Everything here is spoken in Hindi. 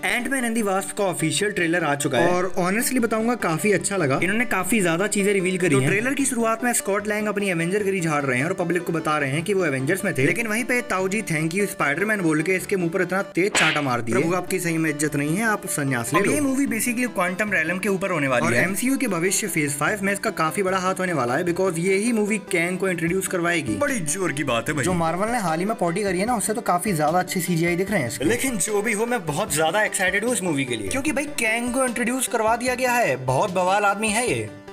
एंटमैन एंड द वास्प का ऑफिशियल ट्रेलर आ चुका है और ऑनेस्टली बताऊंगा काफी अच्छा लगा। इन्होंने काफी ज्यादा चीजें रिवील करी हैं। ट्रेलर की शुरुआत में स्कॉट लैंग अपनी एवेंजर गरी झाड़ रहे हैं और पब्लिक को बता रहे हैं कि वो एवेंजर्स में थे, लेकिन वहीं पे ताऊजी थैंक यू स्पाइडरमैन बोल के इसके मुंह पर इतना तेज चांटा मार दिया। प्रभु आपकी सही में इज्जत नहीं है, आप संन्यास ले लो। ये मूवी बेसिकली क्वांटम रैलम के ऊपर होने वाली है। एमसीयू के भविष्य फेज 5 में इसका काफी बड़ा हाथ होने वाला है, बिकॉज ये ही मूवी कैंग को इंट्रोड्यूस करवाएगी। बड़ी जोर की बात है भाई। जो मार्वल ने हाल ही में पॉटी करी है ना, उससे तो काफी ज्यादा अच्छे सीजीआई दिख रहे हैं इसके। लेकिन जो भी हो, मैं बहुत ज्यादा एक्साइटेड हूँ इस मूवी के लिए, क्योंकि भाई कैंग को इंट्रोड्यूस करवा दिया गया है। बहुत बवाल आदमी है ये।